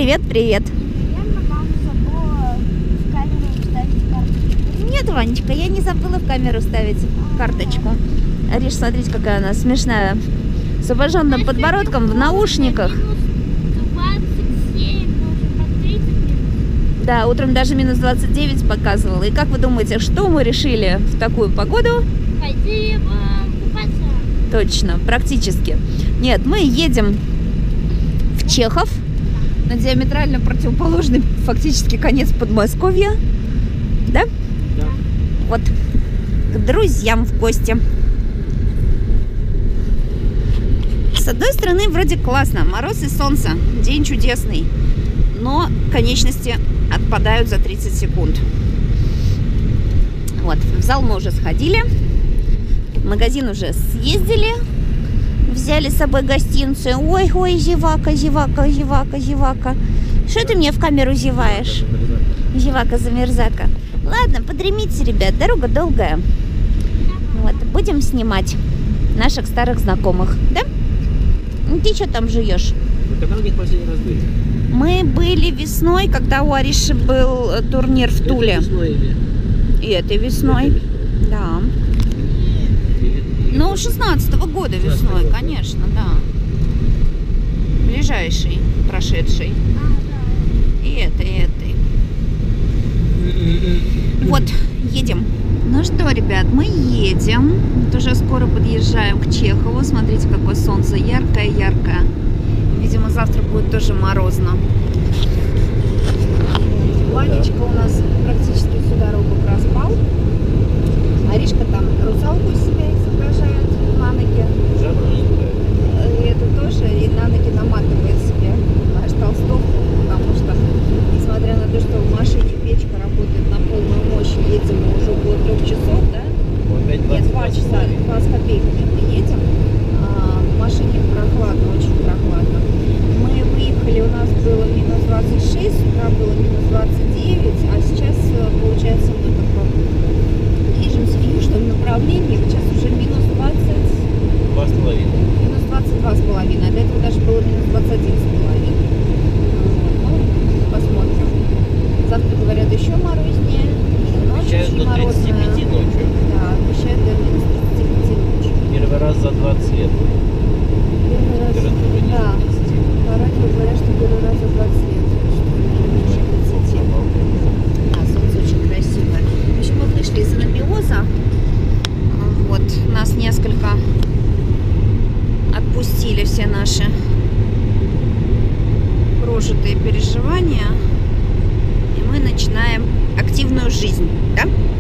Привет, привет. Нет, Ванечка, я не забыла в камеру ставить карточку. Ариш, смотрите, какая она смешная. С обожженным подбородком в наушниках. Да, утром даже минус 29 показывала. И как вы думаете, что мы решили в такую погоду? Пойти купаться. Точно, практически. Нет, мы едем в Чехов. На диаметрально противоположный фактически конец Подмосковья. Да? Да. Вот. К друзьям в гости. С одной стороны, вроде классно. Мороз и солнце. День чудесный. Но конечности отпадают за 30 секунд. Вот. В зал мы уже сходили. В магазин уже съездили. Взяли с собой гостинцы. Ой, ой, зевака, зевака, зевака, зевака. Что ты мне в камеру зеваешь? Зевака, замерзака. Ладно, подремите, ребят, дорога долгая. Вот, будем снимать наших старых знакомых, да? Ты что там жуешь? Вы когда у них последний раз были? Мы были весной, когда у Ариши был турнир в Туле. Это весной или? И этой весной. Да. Ну, 16-го года весной, конечно, да. Ближайший, прошедший. И этой. Вот, едем. Ну что, ребят, мы едем. Вот уже скоро подъезжаем к Чехову. Смотрите, какое солнце яркое-яркое. Видимо, завтра будет тоже морозно. Ванечка у нас практически всю дорогу проспал. Аришка там русалку себя изображает на ноги. И это тоже, и на ноги наматывает себе наш толстовку, потому что, несмотря на то, что в машине печка работает на полную мощь, едем мы уже около 3 часов, да? Нет, 2 часа, 2 с копейками мы едем. В машине прохладно, очень прохладно. Мы выехали, у нас было минус 26, с утра было минус 29, а сейчас, получается, мы только движемся в южном направлении, сейчас уже минус 20. 2,5. Минус 22,5, а до этого даже было минус 21,5. Ну, посмотрим. Завтра, говорят, еще морознее. Ночь очень морозная. Обещают до 35 ночью. Да, обещают до минус 35 ночью. Первый раз за 20 лет. Первый раз. Температура ниже Да. 30. По радио говорят, что первый раз за 20 лет. Что ниже 30. А, солнце очень красивое. В общем, мы вышли из анабиоза. Вот, нас несколько отпустили все наши прожитые переживания. И мы начинаем активную жизнь, да?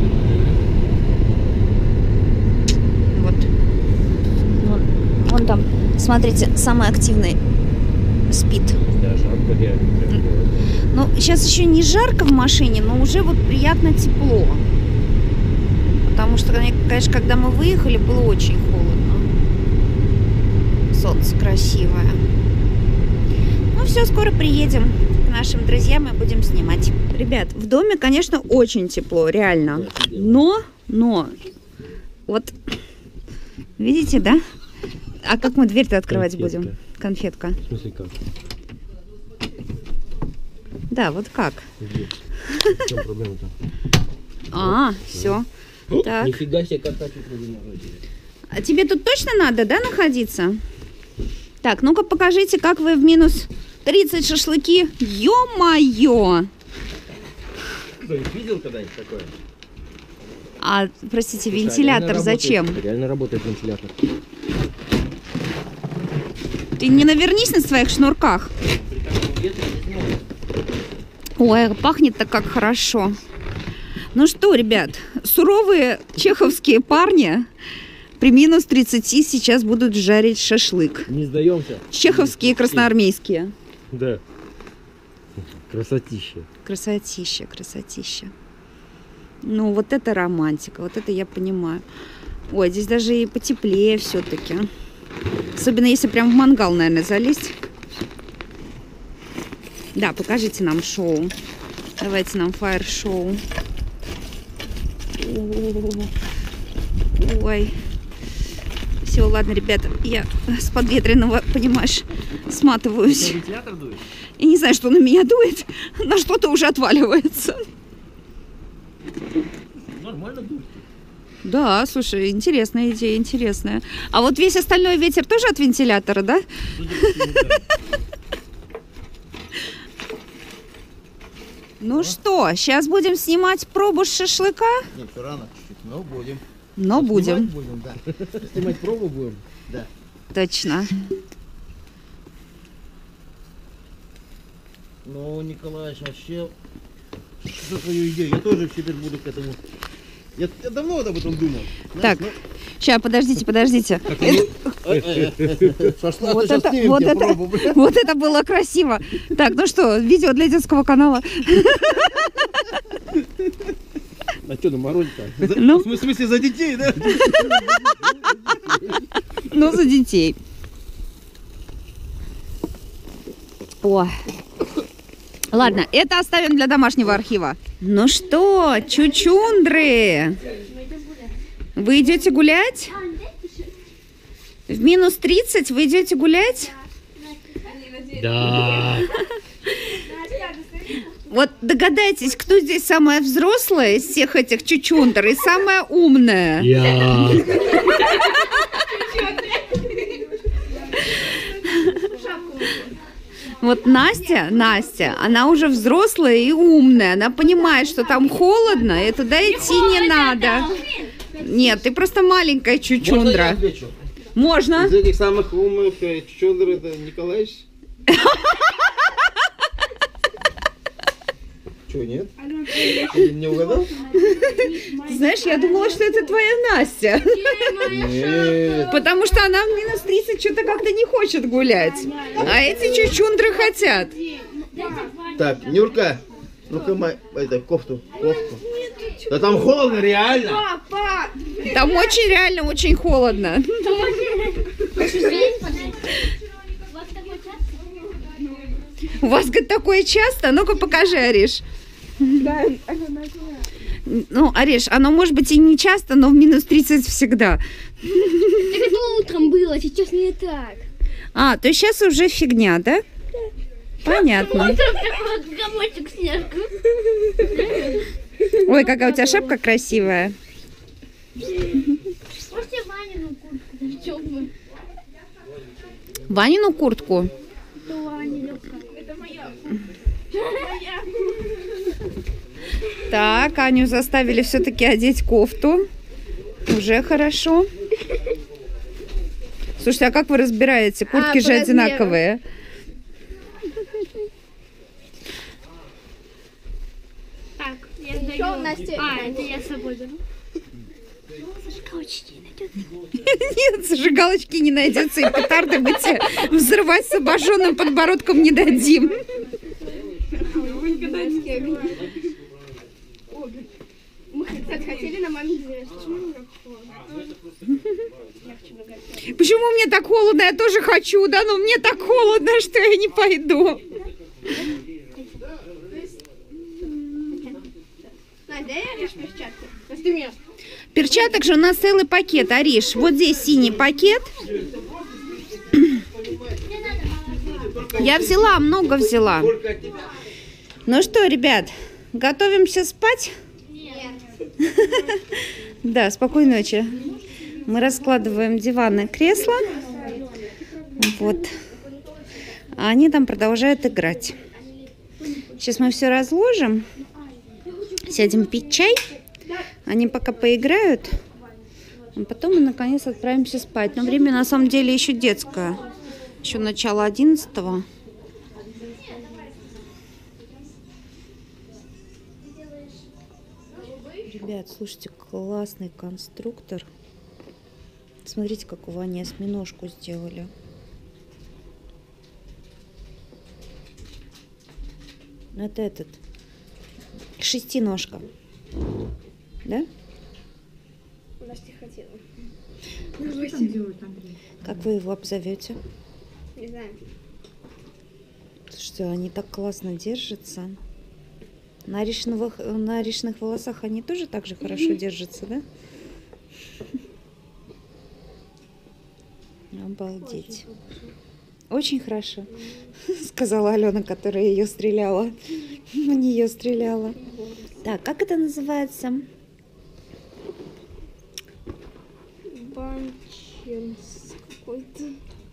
Вот. Вон там, смотрите, самый активный спит. Да, жарко реально. Ну, сейчас еще не жарко в машине, но уже вот приятно тепло. Потому что, конечно, когда мы выехали, было очень холодно. Солнце красивое. Ну все, скоро приедем к нашим друзьям и будем снимать. Ребят, в доме, конечно, очень тепло, реально. Но, вот, видите, да? А как мы дверь-то открывать будем? Конфетка. В смысле как? Да, вот как? В чем проблема-то? Все. Так. Нифига себе, картофель заморозили. А тебе тут точно надо, да, находиться? Так, ну-ка покажите, как вы в минус 30 шашлыки. Ё-моё! Кто-нибудь видел когда-нибудь такое? А, простите, Слушай, вентилятор реально зачем? Реально работает вентилятор. Ты не навернись на своих шнурках. При таком ветре не сможет. Ой, пахнет-то как хорошо. Ну что, ребят, суровые чеховские парни при минус 30 сейчас будут жарить шашлык. Не сдаемся. Чеховские, красноармейские. Да. Красотища. Красотища, красотища. Ну, вот это романтика, вот это я понимаю. Ой, здесь даже и потеплее все-таки. Особенно если прям в мангал, наверное, залезть. Да, покажите нам шоу. Давайте нам фаер-шоу. Ой. Все, ладно, ребята, я с подветренного, понимаешь, сматываюсь. Вентилятор дует? Я не знаю, что на меня дует, но что-то уже отваливается. Нормально дует. Да, слушай, интересная идея, интересная. А вот весь остальной ветер тоже от вентилятора, да? Ну что, сейчас будем снимать пробу с шашлыка? Нет, все рано чуть-чуть, но будем. Но будем. Снимать будем, да. Снимать пробу будем, да. Точно. Ну, Николаевич, вообще, что твою идею? Я тоже теперь буду к этому. Я давно об этом думал. Так, сейчас, подождите. Вот это было красиво. Так, ну что, видео для детского канала. А что на морозе-то? Ну? В смысле, за детей, да? Ну, за детей. О. Ладно, это оставим для домашнего архива. Ну что, чучундры, вы идете гулять? В минус 30 вы идете гулять? Да. Вот догадайтесь, кто здесь самая взрослая из всех этих чучундр и самая умная? Я. Вот Настя, она уже взрослая и умная. Она понимает, что там холодно, и туда идти не надо. Нет, ты просто маленькая чучундра. Можно? Из этих самых умных чучундр это Николаевич? Что, нет? Ты не угадал? Ты знаешь, я думала, что это твоя Настя. Нет. Потому что она в минус 30 что-то как-то не хочет гулять. А эти чучундры хотят. Так, Нюрка, ну-ка, это, кофту. Да там холодно, реально. Там очень реально очень холодно. У вас, говорит, такое часто? Ну-ка покажи, Ариш. Ну, Ариш, оно может быть и не часто, но в минус 30 всегда. Так это утром было, сейчас не так. А, то есть сейчас уже фигня, да? Понятно. Утром такой комочек снежку. Ой, какая у тебя шапка красивая. Можете Ванину куртку, даже теплую. Ванину куртку? Это Ваня легкая. Это моя. Так, Аню заставили все-таки одеть кофту. Уже хорошо. Слушайте, а как вы разбираете? Куртки же одинаковые. Так, я сдаю. Это я с собой беру. Зажигалочки найдется. Нет, зажигалочки не найдется, и петарды мы тебе взрывать с обожженным подбородком не дадим. Мы, кстати, хотели на маме дверь. Почему мне так холодно? Я тоже хочу, да, но мне так холодно, что я не пойду. Надя, я режу перчатки. Перчаток же у нас целый пакет, Ариш. Вот здесь синий пакет. Я взяла, много взяла. Ну что, ребят, готовимся спать? Да, спокойной ночи. Мы раскладываем диван и кресло. Вот. А они там продолжают играть. Сейчас мы все разложим. Сядем пить чай. Они пока поиграют. А потом мы наконец отправимся спать. Но время на самом деле еще детское. Еще начало 11-го. Ребят, слушайте, классный конструктор. Смотрите, как у Вани осьминожку сделали. Это этот. Шестиножка. Да? Настя хотела. Что там делают, Андрей? Как вы его обзовете? Не знаю. Слушайте, они так классно держатся. На речных волосах они тоже так же хорошо держатся, да? Обалдеть. Очень хорошо, сказала Алена, которая ее стреляла. В нее стреляла. Так, как это называется? Банченс какой-то.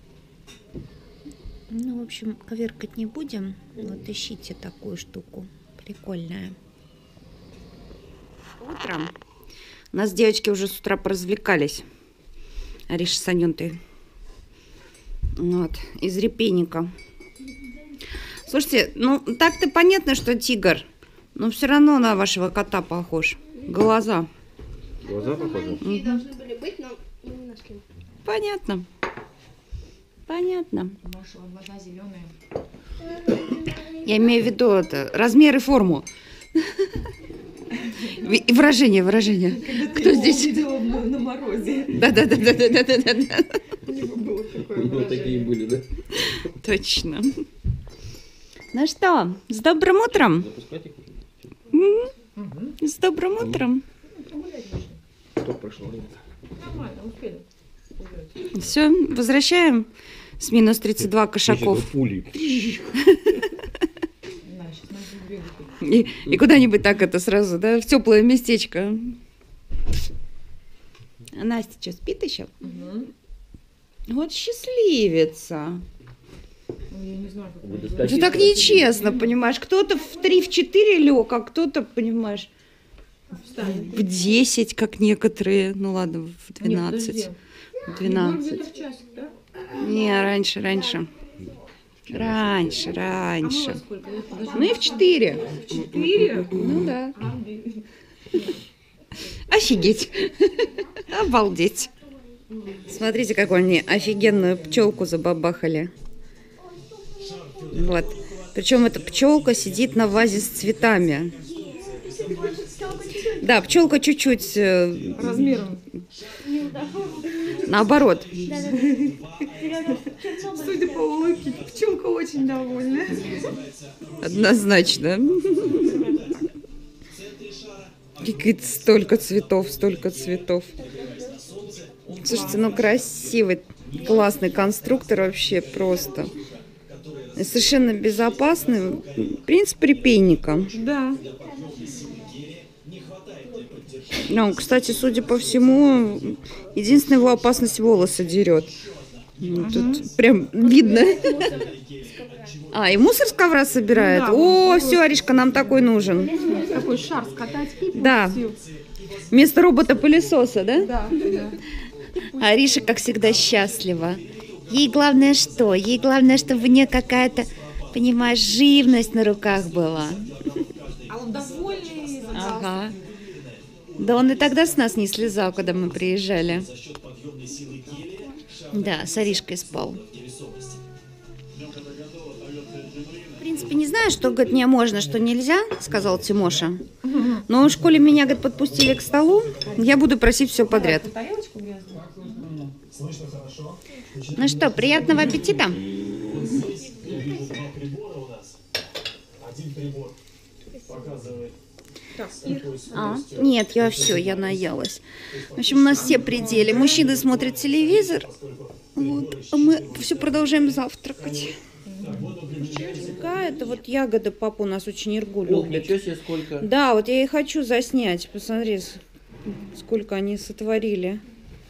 Ну, в общем, коверкать не будем. Вот ищите такую штуку. Прикольная. Утром у нас девочки уже с утра поразвлекались. Ариша с Анютой. Вот, из репейника. Слушайте, ну так-то понятно, что тигр. Но все равно на вашего кота похож. Глаза. Глаза похожи? Они должны были быть, но мы не нашли. Понятно. Понятно. Вашего глаза зеленые. Я имею в виду это, размер и форму. И выражение. Кто здесь? Видела на морозе. Да. У него было такое У него выражение. такие были, да? Точно. Ну что, с добрым утром. Запускать их? С добрым утром. Что прошло? Нормально, успели. Все, возвращаем с минус 32 кошаков. Пули. Да, сейчас мы будем бегать. И куда-нибудь так это сразу, да, в теплое местечко. А Настя что, спит еще? Вот счастливица. Ну, я не знаю, как Вы это достаточно- Это так нечестно, понимаешь. Кто-то в 3-4 лег, а кто-то, понимаешь, встанет. в 10, как некоторые. Ну ладно, в 12. Нет, В подожди. Егор где-то 12. в часик, да? Не, раньше. А мы во сколько? Подожди. Ну и в 4. В 4? Ну да. Офигеть. Обалдеть. Смотрите, какую они офигенную пчелку забабахали. Вот. Причем эта пчелка сидит на вазе с цветами. Да, пчелка чуть-чуть Размером. наоборот. Судя по улыбке, пчелка очень довольна. Однозначно. Какие-то столько цветов. Слушайте, ну красивый, классный конструктор вообще просто. И совершенно безопасный. Принцип репейника. Да. Ну, кстати, судя по всему, единственная его опасность — волосы дерет. Ну, тут прям видно. А, и мусор с ковра собирает? Да, О, вот. все, Аришка, нам такой нужен. Такой шар скатать. Да. Вместо робота-пылесоса, да? Да. Ариша, как всегда, счастлива. Ей главное что? Ей главное, чтобы у нее какая-то, понимаешь, живность на руках была. А он довольный. Ага. Да он и тогда с нас не слезал, когда мы приезжали. Да, с Аришкой спал. В принципе, не знаю, что, говорит, мне можно, что нельзя, сказал Тимоша. Но в школе меня, говорит, подпустили к столу. Я буду просить все подряд. Тарелочку грязную. Ну что, приятного аппетита. Так, и Нет, я наелась. В общем, у нас все пределы. Мужчины смотрят телевизор, вот, а мы все продолжаем завтракать. Это вот ягода, папа у нас очень иргу любит. Ничего себе, сколько. Да, вот я и хочу заснять. Посмотри, сколько они сотворили.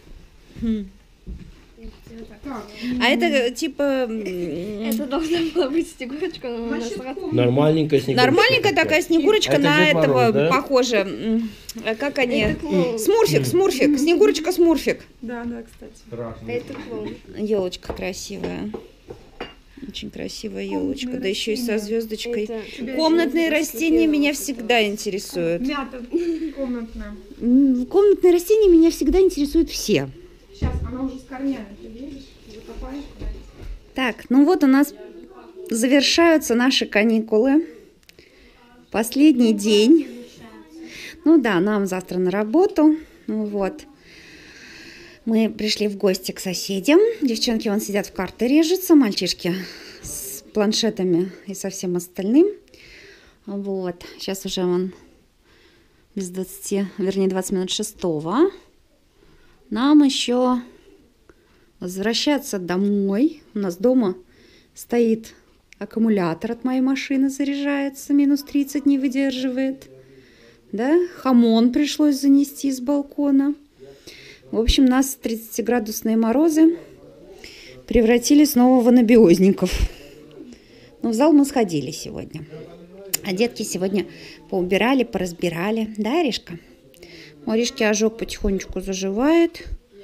А это типа... Это должна была быть снегурочка, но у нас Нормальненькая снегурочка. Нормальненькая такая снегурочка, Это на Дед Мороз, этого да? похожа. Как они? Это клоун. Смурфик. Снегурочка Смурфик. да, кстати. Страшно. Это клоун. Елочка красивая. Очень красивая елочка, да еще и со звездочкой. Это- Комнатные растения меня всегда интересуют. Мята комнатная. Комнатные растения меня всегда интересуют все. Сейчас, она уже с корнями. Ты видишь? Закопаешь куда-нибудь. Так, ну вот у нас завершаются наши каникулы. Последний день. Ну да, нам завтра на работу. Ну вот. Мы пришли в гости к соседям. Девчонки вон сидят в карты режутся, мальчишки с планшетами и со всем остальным. Вот. Сейчас уже вон без 20 минут 6. Нам еще возвращаться домой. У нас дома Стоит аккумулятор от моей машины, заряжается, минус 30 не выдерживает. Да? Хамон пришлось занести с балкона. В общем, нас 30-градусные морозы превратили снова в анабиозников. Но в зал мы сходили сегодня. А детки сегодня поубирали, поразбирали. Да, Аришка? У Аришки ожог потихонечку заживает.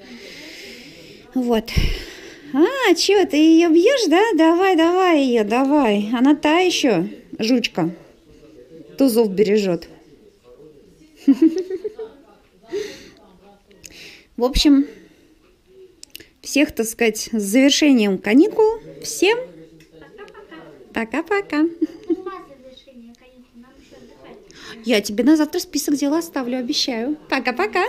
Вот. А, чё, ты ее бьешь, да? Давай, давай ее, давай. Она та еще жучка. Тузов бережет. В общем, всех, так сказать, с завершением каникул. Всем пока-пока. Я тебе на завтра список дел оставлю, обещаю. Пока-пока.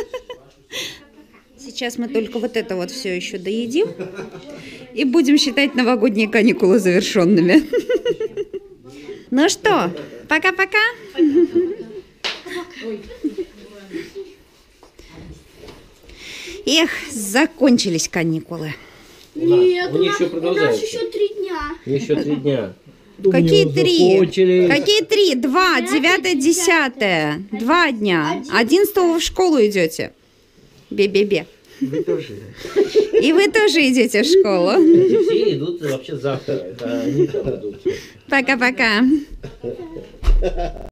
Сейчас мы только вот это вот все еще доедим. И будем считать новогодние каникулы завершенными. Ну что, пока-пока. Эх, закончились каникулы. Нет, у них еще у нас продолжается. еще 3 дня. Еще 3 дня. Какие 3? Закончились. Какие 3? 2, 9, 10. 2 дня. 11 в школу идете. Бе-бе-бе. Вы тоже. И вы тоже идете в школу. Эти все идут вообще завтра. Это они там идут. Пока-пока.